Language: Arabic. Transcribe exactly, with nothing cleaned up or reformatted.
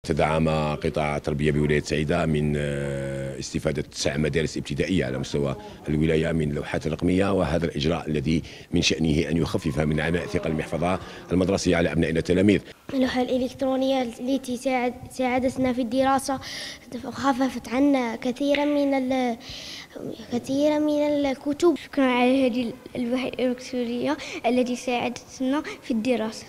تدعم قطاع التربية بولاية سعيدة من استفادة تسع مدارس ابتدائية على مستوى الولاية من اللوحات الرقمية، وهذا الإجراء الذي من شأنه أن يخفف من عناء ثقل المحفظة المدرسية على أبنائنا التلاميذ. اللوحة الإلكترونية التي ساعد ساعدتنا في الدراسة، خففت عنا كثيرا من كثيرا من الكتب. شكرا على هذه اللوحة الإلكترونية التي ساعدتنا في الدراسة.